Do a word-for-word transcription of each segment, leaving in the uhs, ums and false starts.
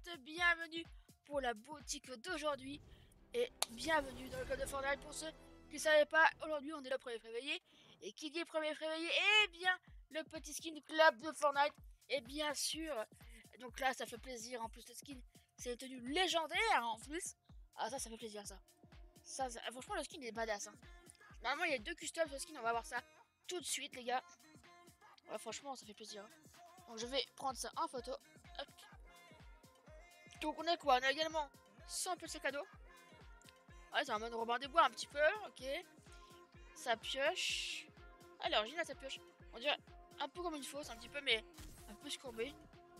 bienvenue pour la boutique d'aujourd'hui et bienvenue dans le club de Fortnite. Pour ceux qui ne savaient pas, aujourd'hui on est le premier février et qui dit premier février, eh bien le petit skin du club de Fortnite. Et bien sûr, donc là ça fait plaisir, en plus le skin c'est une tenue légendaire en plus. Ah ça ça fait plaisir ça. Ça, ça franchement le skin est badass hein. Normalement il y a deux customs sur le skin, on va voir ça tout de suite les gars. Ouais, franchement ça fait plaisir hein. Donc je vais prendre ça en photo. Hop. Donc on a quoi? On a également cent petits cadeaux. Ouais, c'est un mode Robin des Bois un petit peu, ok. Sa pioche. Alors, j'ai là sa pioche. On dirait un peu comme une fausse, un petit peu, mais un peu courbée.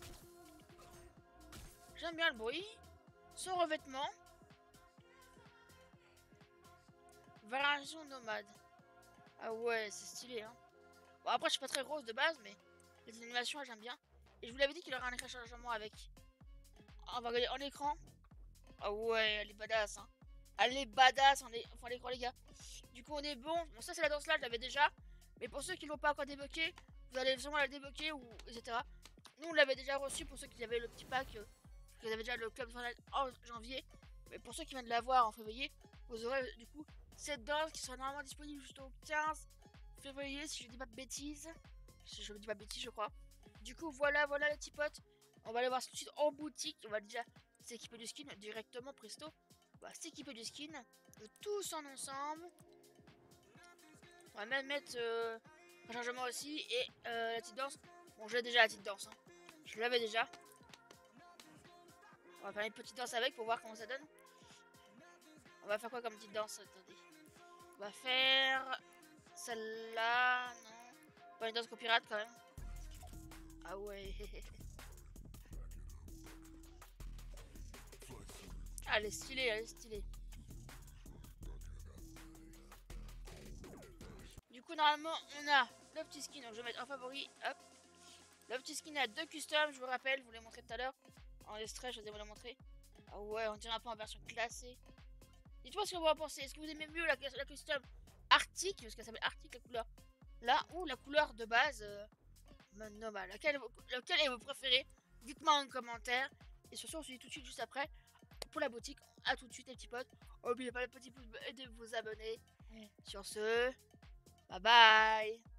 J'aime bien le bruit. Son revêtement. Variation nomade. Ah ouais, c'est stylé, hein. Bon, après, je suis pas très rose de base, mais les animations, j'aime bien. Et je vous l'avais dit qu'il y aurait un écran chargement avec. On va regarder en écran. Ah ouais, elle est badass, hein. Elle est badass, on est... enfin l'écran les gars. Du coup on est bon. Bon ça c'est la danse là, je l'avais déjà. Mais pour ceux qui ne l'ont pas encore débloqué, vous allez sûrement la débloquer ou et cetera. Nous on l'avait déjà reçu pour ceux qui avaient le petit pack, euh, qui avaient déjà le club en janvier. Mais pour ceux qui viennent de l'avoir en février, vous aurez du coup cette danse qui sera normalement disponible jusqu'au quinze février si je dis pas de bêtises. Si je ne dis pas de bêtises je crois. Du coup voilà voilà les petits potes. On va aller voir tout de suite en boutique. On va déjà s'équiper du skin directement presto. On va s'équiper du skin. Tous en ensemble. On va même mettre euh, un chargement aussi. Et euh, la petite danse. Bon, j'ai déjà la petite danse. Hein. Je l'avais déjà. On va faire une petite danse avec pour voir comment ça donne. On va faire quoi comme petite danse? Attendez. On va faire celle-là. Non. Pas une danse copyright quand même. Ah ouais. Ah, elle est stylée, elle est stylée. Du coup, normalement, on a le petit skin. Donc, je vais mettre en favori. Hop. Le petit skin a deux customs. Je vous rappelle, je vous l'ai montré tout à l'heure. En extrait, je vais vous le montrer. Ah ouais, on dirait un peu en version classée. Dites-moi ce que vous en pensez. Est-ce que vous aimez mieux la, la custom Arctique, parce qu'elle s'appelle Arctique, la couleur là, ou la couleur de base euh, normal. Laquelle, laquelle est votre préférée? Dites-moi en commentaire. Et sur ce, on se dit tout de suite juste après pour la boutique. A tout de suite les petits potes. N'oubliez pas le petit pouce bleu et de vous abonner. Sur ce, bye bye.